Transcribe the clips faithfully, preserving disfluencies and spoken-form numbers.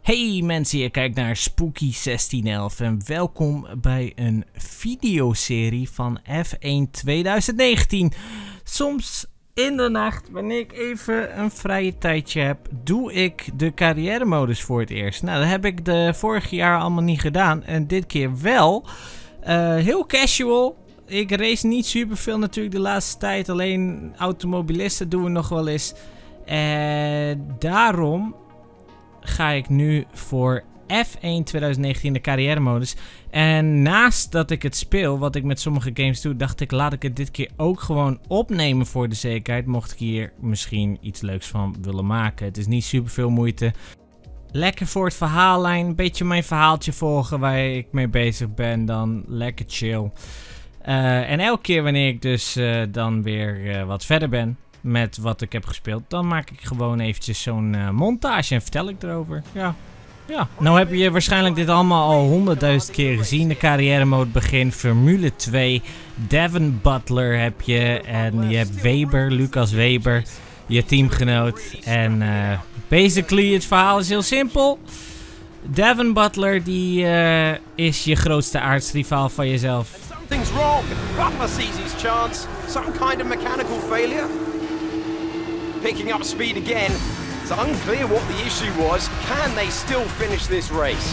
Hey mensen, je kijkt naar Spooky zestien elf en welkom bij een videoserie van F één twintig negentien. Soms in de nacht, wanneer ik even een vrije tijdje heb, doe ik de carrière modus voor het eerst. Nou, dat heb ik de vorige jaar allemaal niet gedaan en dit keer wel. Uh, heel casual. Ik race niet super veel natuurlijk de laatste tijd, alleen automobilisten doen we nog wel eens. En daarom ga ik nu voor F één twintig negentien de carrière modus. En naast dat ik het speel, wat ik met sommige games doe, dacht ik laat ik het dit keer ook gewoon opnemen voor de zekerheid. Mocht ik hier misschien iets leuks van willen maken. Het is niet super veel moeite. Lekker voor het verhaallijn, een beetje mijn verhaaltje volgen waar ik mee bezig ben. Dan lekker chill. Uh, en elke keer wanneer ik dus uh, dan weer uh, wat verder ben met wat ik heb gespeeld, dan maak ik gewoon eventjes zo'n uh, montage en vertel ik erover. Ja. Ja. Nou heb je waarschijnlijk dit allemaal al honderdduizend keer gezien. De carrière mode begint, Formule twee, Devin Butler heb je en je hebt Weber, Lucas Weber, je teamgenoot. En uh, basically het verhaal is heel simpel. Devin Butler die uh, is je grootste aardsrivaal van jezelf. Something's wrong. Butler sees his chance. Some kind of mechanical failure. Picking up speed again. It's unclear what the issue was. Can they still finish this race?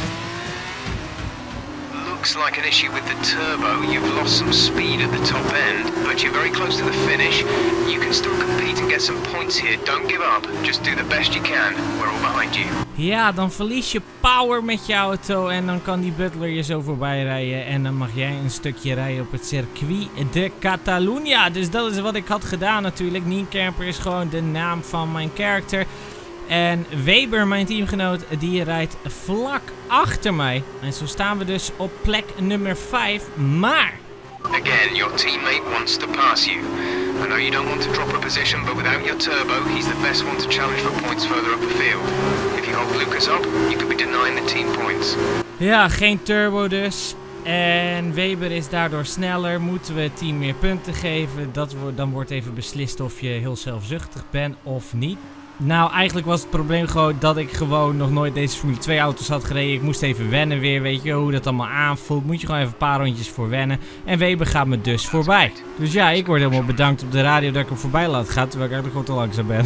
Looks like an issue with the turbo. You've lost some speed at the top end, but you're very close to the finish. You can still compete and get some points here. Don't give up. Just do the best you can. We're all behind you. Ja, dan verlies je power met je auto en dan kan die Butler je zo voorbij rijden. En dan mag jij een stukje rijden op het circuit de Catalunya. Dus dat is wat ik had gedaan natuurlijk. Nienkerper is gewoon de naam van mijn character. En Weber, mijn teamgenoot, die rijdt vlak achter mij. En zo staan we dus op plek nummer vijf. Maar Again, your teammate wants to pass you. I know you don't want to drop a position, but without your turbo, he's the best one to challenge for points further up the field. If you hold Lucas up, you could be denying the team points. Ja, geen turbo dus. En Weber is daardoor sneller. Moeten we het team meer punten geven? Dat wordt, dan wordt even beslist of je heel zelfzuchtig bent of niet. Nou, eigenlijk was het probleem gewoon dat ik gewoon nog nooit deze Formule twee auto's had gereden. Ik moest even wennen weer, weet je, hoe dat allemaal aanvoelt. Moet je gewoon even een paar rondjes voor wennen. En Weber gaat me dus voorbij. Dus ja, ik word helemaal bedankt op de radio dat ik hem voorbij laat gaan, terwijl ik eigenlijk gewoon te langzaam ben.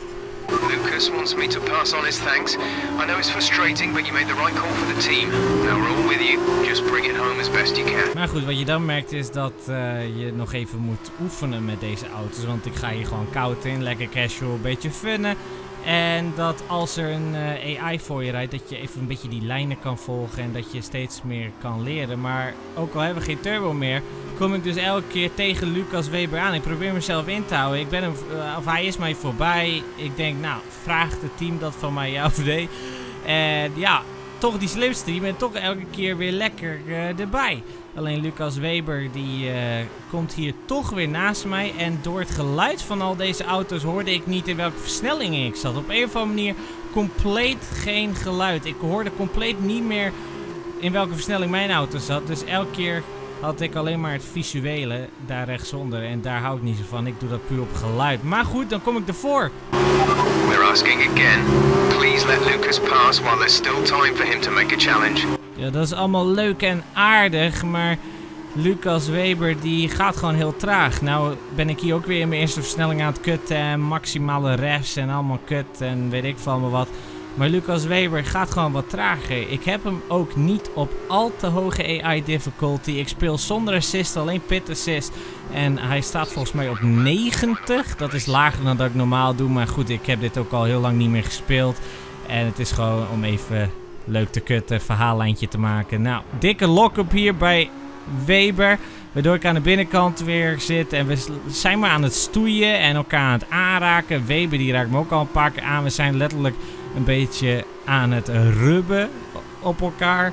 Lucas wants me to pass on his thanks. I know it's frustrating, but you made the right call for the team. Now we're all with you. Just bring it home as best you can. Maar goed, wat je dan merkt is dat uh, je nog even moet oefenen met deze auto's. Want ik ga hier gewoon koud in, lekker casual, een beetje funnen. En dat als er een uh, A I voor je rijdt, dat je even een beetje die lijnen kan volgen en dat je steeds meer kan leren. Maar ook al hebben we geen turbo meer, kom ik dus elke keer tegen Lucas Weber aan. Ik probeer mezelf in te houden. Ik ben hem, uh, of hij is mij voorbij. Ik denk, nou, vraagt het team dat van mij ja of nee. En ja, toch die slimste. Je bent toch elke keer weer lekker uh, erbij. Alleen Lucas Weber die uh, komt hier toch weer naast mij. En door het geluid van al deze auto's hoorde ik niet in welke versnellingen ik zat. Op een of andere manier compleet geen geluid. Ik hoorde compleet niet meer in welke versnelling mijn auto zat. Dus elke keer had ik alleen maar het visuele daar rechtsonder. En daar hou ik niet zo van. Ik doe dat puur op geluid. Maar goed, dan kom ik ervoor. We're asking again. Please let Lucas pass while there's still time for him to make a challenge. Ja, dat is allemaal leuk en aardig, maar Lucas Weber die gaat gewoon heel traag. Nou ben ik hier ook weer in mijn eerste versnelling aan het kutten en maximale refs en allemaal kut en weet ik van me wat. Maar Lucas Weber gaat gewoon wat trager. Ik heb hem ook niet op al te hoge A I difficulty. Ik speel zonder assist, alleen pit assist. En hij staat volgens mij op negentig. Dat is lager dan dat ik normaal doe. Maar goed, ik heb dit ook al heel lang niet meer gespeeld. En het is gewoon om even leuk te kutten, verhaallijntje te maken. Nou, dikke lock-up hier bij Weber. Waardoor ik aan de binnenkant weer zit. En we zijn maar aan het stoeien en elkaar aan het aanraken. Weber die raakt me ook al een paar keer aan. We zijn letterlijk een beetje aan het rubben op elkaar.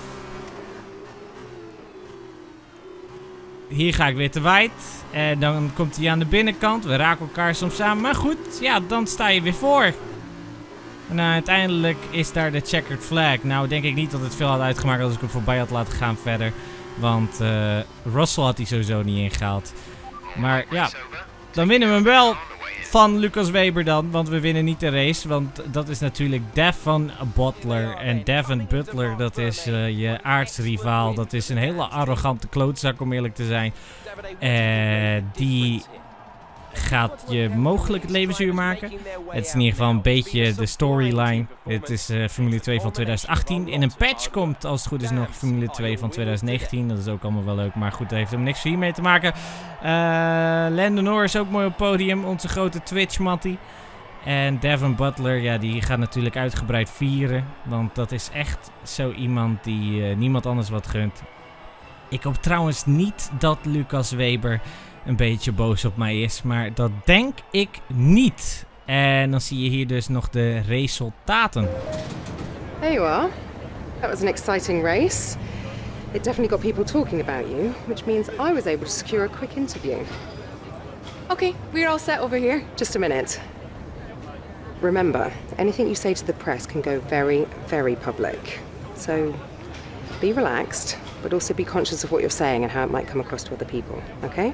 Hier ga ik weer te wijd. En dan komt hij aan de binnenkant. We raken elkaar soms aan. Maar goed, ja, dan sta je weer voor. En nou, uiteindelijk is daar de checkered flag. Nou denk ik niet dat het veel had uitgemaakt als ik hem voorbij had laten gaan verder. Want uh, Russell had hij sowieso niet ingehaald. Maar ja, dan winnen we hem wel. van Lucas Weber dan, want we winnen niet de race. Want dat is natuurlijk Devon Butler. En Devon Butler, dat is uh, je aartsrivaal. Dat is een hele arrogante klootzak, om eerlijk te zijn. Uh, die gaat je mogelijk het leven zuur maken. Het is in ieder geval een beetje de storyline. Het is uh, Formule twee van twintig achttien. In een patch komt, als het goed is, nog Formule twee van twintig negentien. Dat is ook allemaal wel leuk, maar goed, dat heeft er niks hiermee te maken. Uh, Lando Norris ook mooi op het podium, onze grote Twitch-mattie. En Devon Butler, ja, die gaat natuurlijk uitgebreid vieren. Want dat is echt zo iemand die uh, niemand anders wat gunt. Ik hoop trouwens niet dat Lucas Weber een beetje boos op mij is, maar dat denk ik niet. En dan zie je hier dus nog de resultaten. There you are. That was an exciting race. It definitely got people talking about you, which means I was able to secure a quick interview. Okay, we're all set over here. Just a minute. Remember, anything you say to the press can go very, very public. So be relaxed, but also be conscious of what you're saying and how it might come across to other people, okay?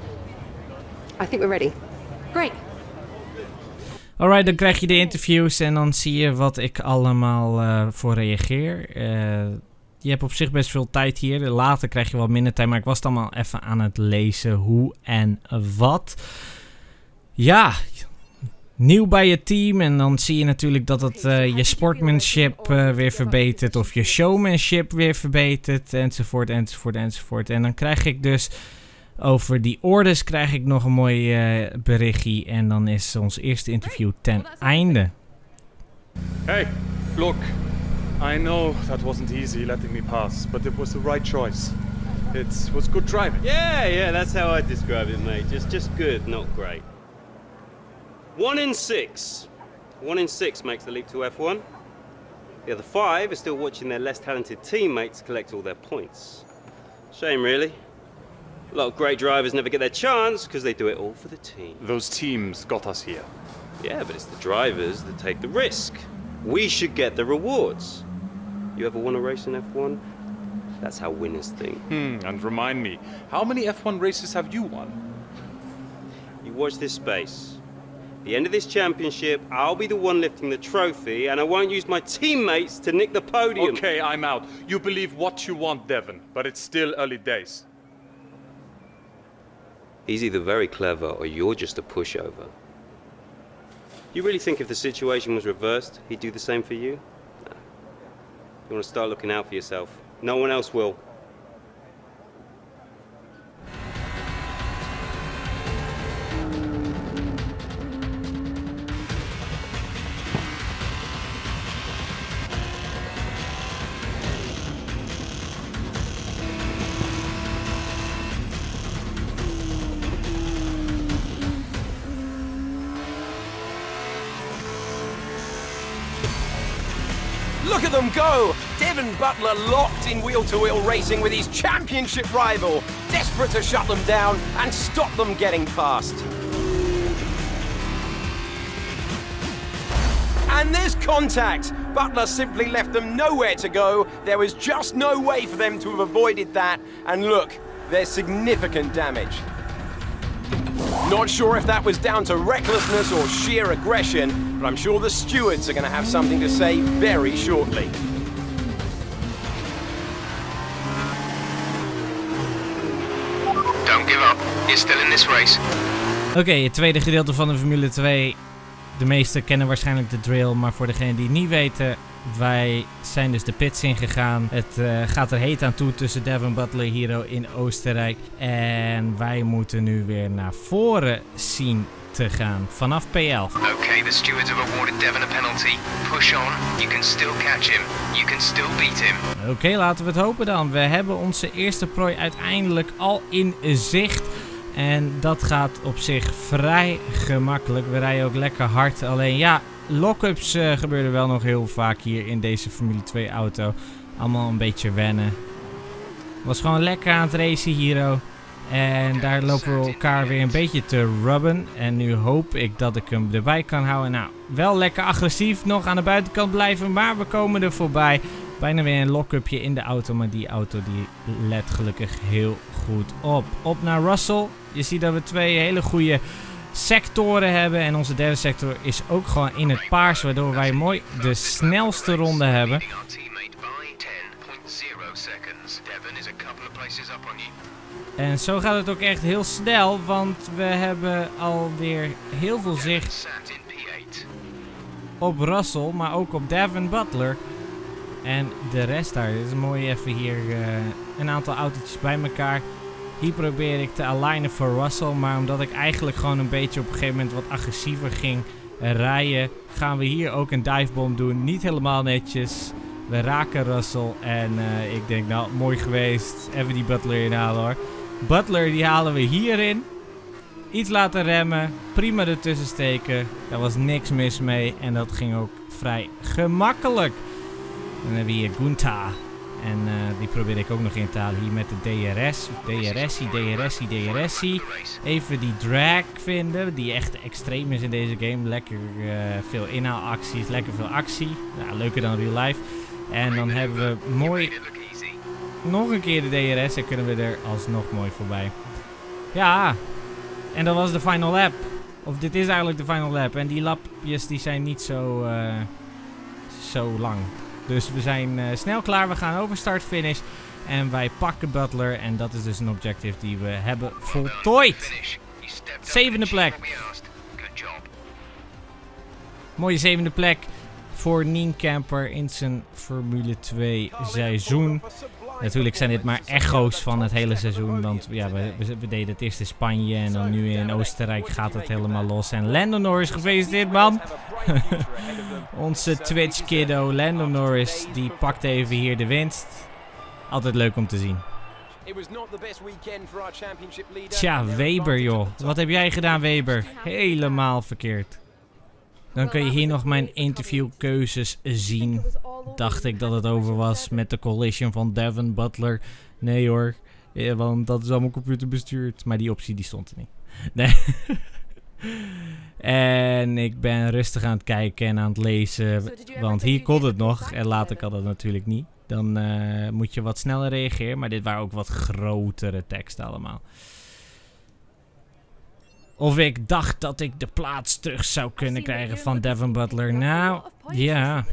I think we're ready. Great. Alright, dan krijg je de interviews en dan zie je wat ik allemaal uh, voor reageer. Uh, je hebt op zich best veel tijd hier. Later krijg je wat minder tijd, maar ik was het allemaal even aan het lezen hoe en wat. Ja, nieuw bij je team en dan zie je natuurlijk dat het uh, je sportsmanship uh, weer verbetert of je showmanship weer verbetert enzovoort enzovoort enzovoort. En dan krijg ik dus over die orders krijg ik nog een mooi uh, berichtje en dan is ons eerste interview ten einde. Hey, look, I know that wasn't easy letting me pass, but it was the right choice. It was good driving. Yeah, yeah, that's how I describe it, mate. Just, just good, not great. One in six. One in six makes the leap to F one. The other five are still watching their less talented teammates collect all their points. Shame, really. A lot of great drivers never get their chance because they do it all for the team. Those teams got us here. Yeah, but it's the drivers that take the risk. We should get the rewards. You ever won a race in F one? That's how winners think. Hmm, and remind me, how many F one races have you won? You watch this space. At the end of this championship, I'll be the one lifting the trophy, and I won't use my teammates to nick the podium. Okay, I'm out. You believe what you want, Devon, but it's still early days. He's either very clever or you're just a pushover. You really think if the situation was reversed, he'd do the same for you? No. You want to start looking out for yourself. No one else will. Look at them go! Devon Butler locked in wheel-to-wheel racing with his championship rival, desperate to shut them down and stop them getting past. And there's contact! Butler simply left them nowhere to go. There was just no way for them to have avoided that. And look, there's significant damage. Not sure if that was down to recklessness or sheer aggression, but I'm sure the stewards are going to have something to say very shortly. Don't give up. You're still in this race. Oké, okay, het tweede gedeelte van de Formule twee. De meesten kennen waarschijnlijk de drill, maar voor degenen die het niet weten, wij zijn dus de pits ingegaan. Het uh, gaat er heet aan toe tussen Devon Butler hier in Oostenrijk. En wij moeten nu weer naar voren zien te gaan vanaf P elf. Okay, the stewards have awarded Devon a penalty. Push on. You can still catch him. You can still beat him. Oké, okay, laten we het hopen dan. We hebben onze eerste prooi uiteindelijk al in zicht. En dat gaat op zich vrij gemakkelijk. We rijden ook lekker hard. Alleen ja, lock-ups uh, gebeuren wel nog heel vaak hier in deze Formule twee auto. Allemaal een beetje wennen. Was gewoon lekker aan het racen hier. En daar lopen we elkaar weer een beetje te rubben. En nu hoop ik dat ik hem erbij kan houden. Nou, wel lekker agressief nog aan de buitenkant blijven. Maar we komen er voorbij. Bijna weer een lock-upje in de auto. Maar die auto die let gelukkig heel goed op. Op naar Russell. Je ziet dat we twee hele goede sectoren hebben. En onze derde sector is ook gewoon in het paars, waardoor wij mooi de snelste ronde hebben. En zo gaat het ook echt heel snel, want we hebben alweer heel veel zicht op Russell, maar ook op Devin Butler. En de rest daar. Dit is mooi even hier uh, een aantal autootjes bij elkaar. Hier probeer ik te alignen voor Russell, maar omdat ik eigenlijk gewoon een beetje op een gegeven moment wat agressiever ging uh, rijden, gaan we hier ook een divebomb doen. Niet helemaal netjes. We raken Russell en uh, ik denk nou, mooi geweest. Even die Butler inhalen hoor. Butler die halen we hierin. Iets laten remmen. Prima ertussen steken. Daar was niks mis mee. En dat ging ook vrij gemakkelijk. Dan hebben we hier Gunta. En uh, die probeer ik ook nog in te halen. Hier met de D R S. D R S'ie, D R S'ie, D R S'ie. Even die drag vinden. Die echt extreem is in deze game. Lekker uh, veel inhaalacties. Lekker veel actie. Nou, leuker dan real life. En dan hebben we mooi nog een keer de D R S en kunnen we er alsnog mooi voorbij. Ja, en dat was de final lap. Of dit is eigenlijk de final lap. En die lapjes die zijn niet zo, uh, zo lang. Dus we zijn uh, snel klaar. We gaan over start finish. En wij pakken Butler. En dat is dus een objective die we hebben voltooid. Zevende plek. Mooie zevende plek voor Nienkamper in zijn Formule twee seizoen. Natuurlijk zijn dit maar echo's van het hele seizoen. Want ja, we, we, we deden het eerst in Spanje en dan nu in Oostenrijk gaat het helemaal los. En Lando Norris, gefeliciteerd man! Onze Twitch kiddo Lando Norris, die pakt even hier de winst. Altijd leuk om te zien. Tja, Weber joh. Wat heb jij gedaan Weber? Helemaal verkeerd. Dan kun je hier nog mijn interviewkeuzes zien. Dacht ik dat het over was met de collision van Devin Butler. Nee hoor, ja, want dat is allemaal computerbestuurd. Maar die optie die stond er niet. Nee. En ik ben rustig aan het kijken en aan het lezen. Want hier kon het nog en later kan het natuurlijk niet. Dan uh, moet je wat sneller reageren. Maar dit waren ook wat grotere teksten allemaal. Of ik dacht dat ik de plaats terug zou kunnen krijgen van Devin Butler. Nou, ja.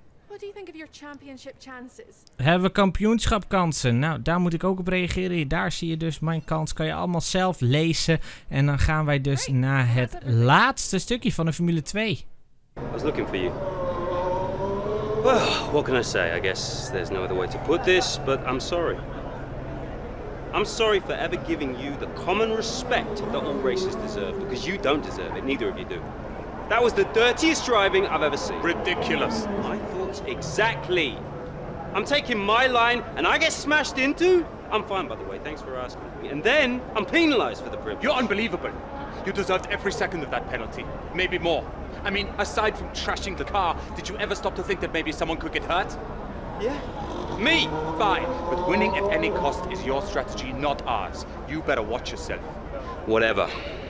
Hebben we kampioenschapkansen? Nou, daar moet ik ook op reageren. Daar zie je dus mijn kans. Kan je allemaal zelf lezen. En dan gaan wij dus naar het laatste stukje van de Formule twee. I was looking for you. Well, what can I say? I guess there's no other way to put this, but I'm sorry. I'm sorry for ever giving you the common respect that all races deserve, because you don't deserve it, neither of you do. That was the dirtiest driving I've ever seen. Ridiculous. My thoughts exactly. I'm taking my line and I get smashed into? I'm fine, by the way, thanks for asking me. And then I'm penalized for the privilege. You're unbelievable. You deserved every second of that penalty, maybe more. I mean, aside from trashing the car, did you ever stop to think that maybe someone could get hurt? Yeah. Me? Fine, but winning at any cost is your strategy, not ours. You better watch yourself. Whatever.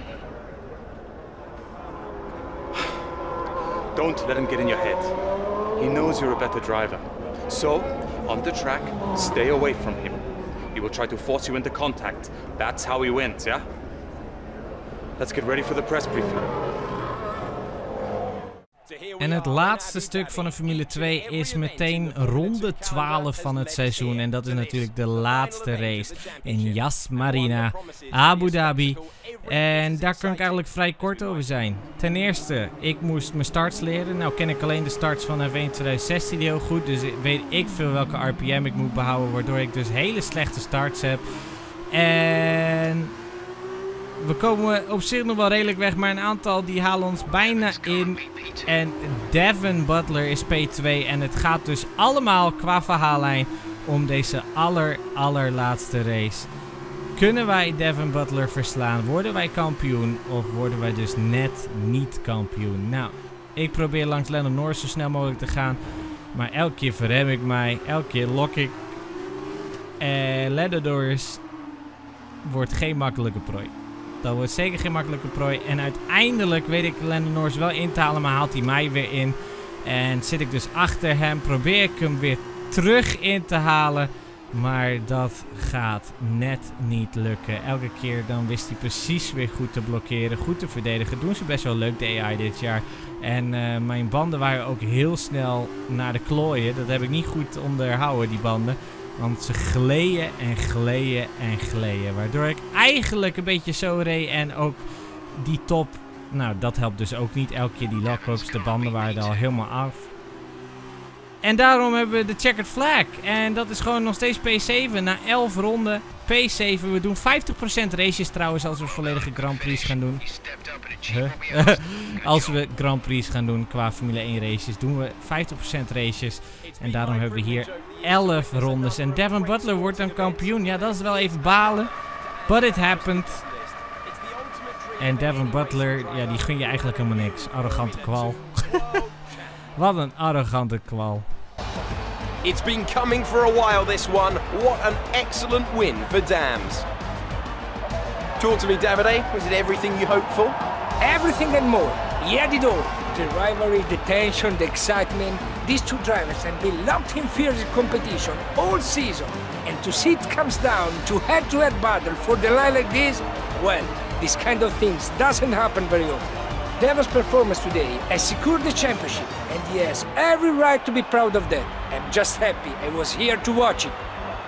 Don't let him get in your head. He knows you're a better driver. So, on the track, stay away from him. He will try to force you into contact. That's how he wins, yeah? Let's get ready for the press briefing. En het laatste stuk van de Formule twee is meteen ronde twaalf van het seizoen. En dat is natuurlijk de laatste race in Yas Marina, Abu Dhabi. En daar kan ik eigenlijk vrij kort over zijn. Ten eerste, ik moest mijn starts leren. Nou ken ik alleen de starts van F één twintig zestien heel goed. Dus weet ik veel welke R P M ik moet behouden. Waardoor ik dus hele slechte starts heb. En we komen op zich nog wel redelijk weg. Maar een aantal die halen ons bijna in. En Devin Butler is P twee. En het gaat dus allemaal qua verhaallijn om deze aller allerlaatste race. Kunnen wij Devin Butler verslaan? Worden wij kampioen? Of worden wij dus net niet kampioen? Nou, ik probeer langs Lando Norris zo snel mogelijk te gaan. Maar elke keer verrem ik mij. Elke keer lok ik. En Lando Norris wordt geen makkelijke prooi. Dat wordt zeker geen makkelijke prooi. En uiteindelijk weet ik Lando Norris wel in te halen. Maar haalt hij mij weer in. En zit ik dus achter hem. Probeer ik hem weer terug in te halen. Maar dat gaat net niet lukken. Elke keer dan wist hij precies weer goed te blokkeren, goed te verdedigen. Doen ze best wel leuk, de A I dit jaar. En uh, mijn banden waren ook heel snel naar de klooien. Dat heb ik niet goed onderhouden, die banden. Want ze gleden en gleden en gleden. Waardoor ik eigenlijk een beetje zo reed. En ook die top, nou dat helpt dus ook niet. Elke keer die lockups, de banden waren er al helemaal af. En daarom hebben we de checkered flag. En dat is gewoon nog steeds P zeven. Na elf ronden P zeven. We doen vijftig procent races trouwens als we volledige Grand Prix gaan doen. Huh? Als we Grand Prix gaan doen qua Formule één races doen we vijftig procent races. En daarom hebben we hier elf rondes. En Devin Butler wordt dan kampioen. Ja, dat is wel even balen. But it happened. En Devin Butler, ja, die gun je eigenlijk helemaal niks. Arrogante kwal. Wat een arrogante kwal. It's been coming for a while, this one. What an excellent win for Dams. Talk to me, Davide. Was it everything you hoped for? Everything and more. He had it all. The rivalry, the tension, the excitement. These two drivers have been locked in fierce competition all season. And to see it comes down to head-to-head battle for the line like this, well, this kind of things doesn't happen very often. Devin's performance today has secured the championship, and he has every right to be proud of that. I'm just happy I was here to watch it.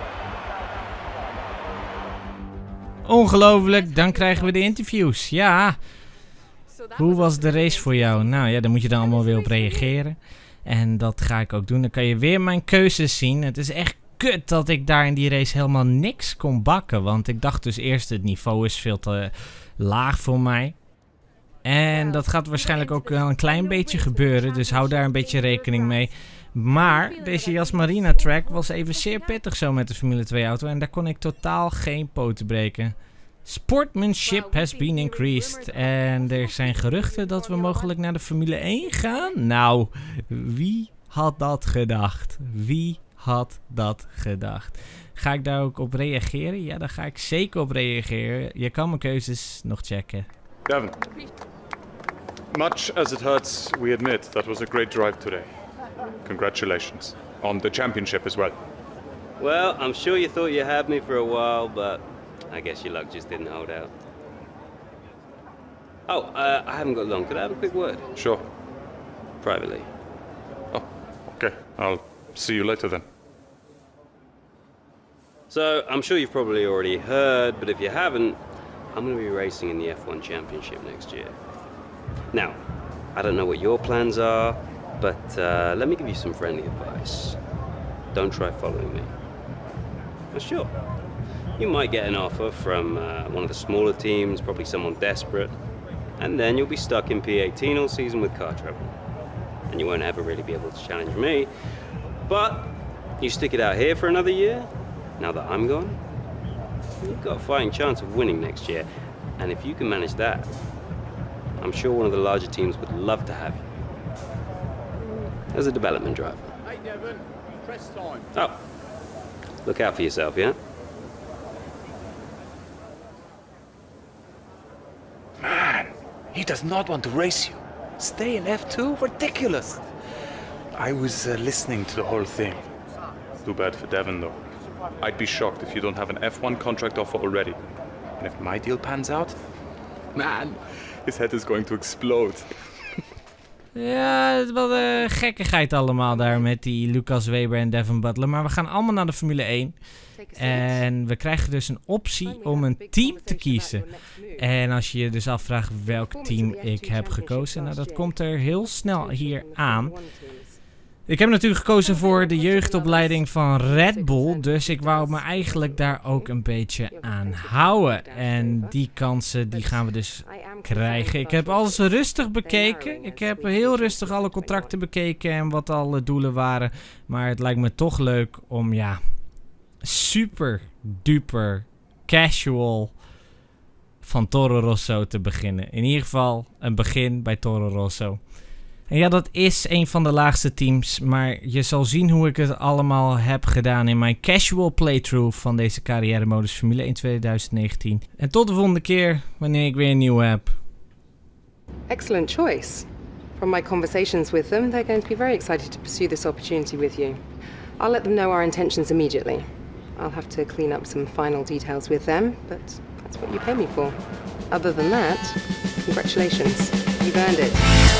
Ongelooflijk, dan krijgen we de interviews. Ja, hoe was de race voor jou? Nou ja, daar moet je dan allemaal weer op reageren. En dat ga ik ook doen. Dan kan je weer mijn keuzes zien. Het is echt kut dat ik daar in die race helemaal niks kon bakken. Want ik dacht dus eerst, het niveau is veel te laag voor mij. En dat gaat waarschijnlijk ook wel een klein beetje gebeuren. Dus hou daar een beetje rekening mee. Maar deze Yas Marina track was even zeer pittig zo met de Formule twee auto. En daar kon ik totaal geen poten breken. Sportsmanship has been increased. En er zijn geruchten dat we mogelijk naar de Formule één gaan. Nou, wie had dat gedacht? Wie had dat gedacht? Ga ik daar ook op reageren? Ja, daar ga ik zeker op reageren. Je kan mijn keuzes nog checken. Devin, much as it hurts, we admit that was a great drive today. Congratulations. On the championship as well. Well, I'm sure you thought you had me for a while, but I guess your luck just didn't hold out. Oh, uh, I haven't got long. Could I have a quick word? Sure. Privately. Oh, okay. I'll see you later then. So, I'm sure you've probably already heard, but if you haven't, I'm going to be racing in the F one Championship next year. Now, I don't know what your plans are, but uh, let me give you some friendly advice. Don't try following me. Well, sure. You might get an offer from uh, one of the smaller teams, probably someone desperate, and then you'll be stuck in P eighteen all season with car trouble. And you won't ever really be able to challenge me. But you stick it out here for another year, now that I'm gone, you've got a fighting chance of winning next year. And if you can manage that, I'm sure one of the larger teams would love to have you as a development driver. Hey Devin, press time. Oh, look out for yourself, yeah? Man, he does not want to race you. Stay in F two? Ridiculous. I was uh, listening to the whole thing. Too bad for Devin though. I'd be shocked if you don't have an F one contract offer already. And if my deal pans out, man, his head is going to explode. Ja, het is wel de gekkigheid allemaal daar met die Lucas Weber en Devin Butler. Maar we gaan allemaal naar de Formule één. En we krijgen dus een optie om een team te kiezen. En als je je dus afvraagt welk team ik heb gekozen, nou dat komt er heel snel hier aan. Ik heb natuurlijk gekozen voor de jeugdopleiding van Red Bull. Dus ik wou me eigenlijk daar ook een beetje aan houden. En die kansen die gaan we dus krijgen. Ik heb alles rustig bekeken. Ik heb heel rustig alle contracten bekeken en wat alle doelen waren. Maar het lijkt me toch leuk om ja, super duper casual van Toro Rosso te beginnen. In ieder geval een begin bij Toro Rosso. En ja, dat is een van de laagste teams, maar je zal zien hoe ik het allemaal heb gedaan in mijn casual playthrough van deze carrière modus Formule één twintig negentien. En tot de volgende keer, wanneer ik weer een nieuwe heb. Excellent choice. From my conversations with them, they're going to be very excited to pursue this opportunity with you. I'll let them know our intentions immediately. I'll have to clean up some final details with them, but that's what you pay me for. Other than that, congratulations. You've earned it.